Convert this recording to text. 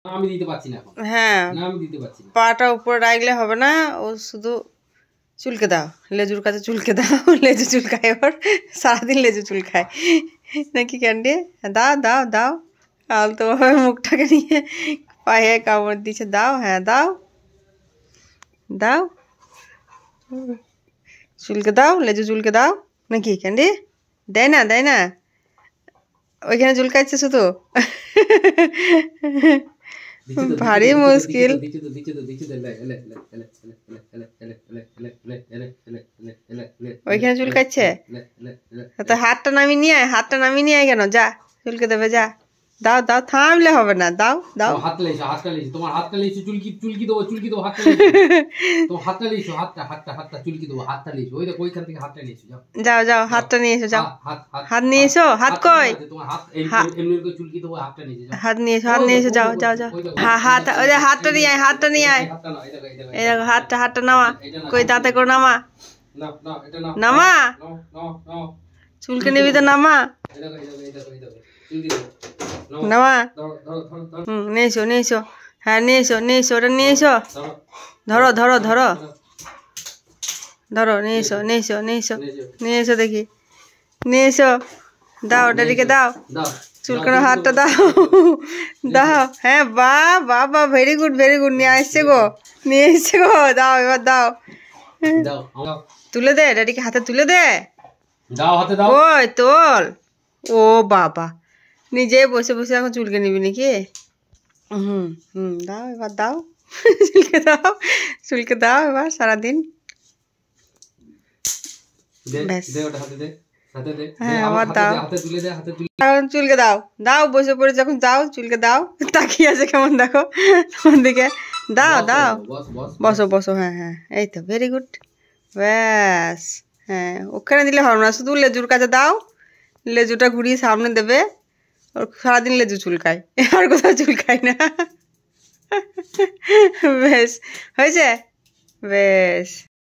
আমি দিতে পারছি না এখন। হ্যাঁ না আমি দিতে পারছি না। পাটা উপরে রাখলে হবে না, ও শুধু চুলকে দাও, লেজুর কাছে চুলকে দাও। লেজু চুলকায় ওর, সারাদিন লেজু চুলকায় নাকি ক্যান্ডি? দাও দাও দাও, আলতোভাবে মুখটাকে নিয়ে পায়ে কামড় দিচ্ছে। দাও, হ্যাঁ দাও দাও, চুলকে দাও, লেজু চুলকে দাও নাকি ক্যান্ডি? দেয় না, দেয় না, ওইখানে চুলকাচ্ছে শুধু। ভারী মুশকিল। ওইখানে চুলকাচ্ছে, তো হাতটা নামিয়ে নিয়ে আয়, হাতটা নামিয়ে নিয়ে আয়। কেন? যা, চুলকে দেবে, যা। দাও দাও, থামলে হবে না, দাও দাও। হাতটা লেছো, হাতটা লেছো, তোমার হাতটা লেছো, চুলকি চুলকি দেবো, চুলকি দেবো, হাতটা লেছো, তোমার হাতটা লেছো, হাতটা হাতটা হাতটা চুলকি দেবো, হাতটা লেছো, ওই দেখো ওইখান থেকে হাতটা নিয়েছো, যাও যাও যাও, হাতটা নিয়ে এসো, যাও। হাত নিয়ে এসো, হাত কই? তোমার হাত এমনি করে চুলকি দেবো, হাতটা নিয়ে যাও। হাত নিয়ে এসো, হাত নিয়ে এসো, যাও যাও যাও। হাত, ওই যে হাতটা নিয়ে আয়, হাতটা নিয়ে আয়। এই দেখো হাতটা, হাতটা নামা, কই দাঁতে করে নামা, নামা, চুলকে নিবি তো নামা, নামা। নিয়ে এসো, নিয়ে এসো, হ্যাঁ নিয়ে এসো, নিয়ে এসো, ওটা নিয়ে এসো, ধরো ধরো ধরো ধরো, নিয়ে এসো, নিয়ে এসো, নিয়ে এসো, নিয়ে এসো, দেখি, নিয়ে এসো, দাও ড্যাডিকে দাও, চুলকানো হাতটা দাও, দাও। হ্যাঁ, বাহ বাহ বাহ, ভেরি গুড ভেরি গুড, নিয়ে আসছে গো, নিয়ে এসছে গো, দাও এবার দাও, তুলে দে, ড্যাডিকে হাতে তুলে দে, ওই তোল। ও বাবা, নিজে বসে বসে এখন চুলকে নিবি নাকি? হুম হুম, দাও এবার দাও, চুলকে দাও, চুলকে দাও এবার সারাদিন। হ্যাঁ আবার দাও, এখন চুলকে দাও, দাও, বসে পড়ে যখন যাও চুলকে দাও। তাকিয়ে আছে কেমন দেখো তোমার দিকে, দাও দাও, বসো বসো, হ্যাঁ হ্যাঁ, এই তো ভেরি গুড, ব্যাস। হ্যাঁ, ওখানে দিলে হবে না, শুধু লেজুর কাছে দাও, লেজুটা ঘুরিয়ে সামনে দেবে। ওর সারাদিন লেজু চুলকায়, আর কোথাও চুলকায় না। বেশ হয়েছে, বেশ।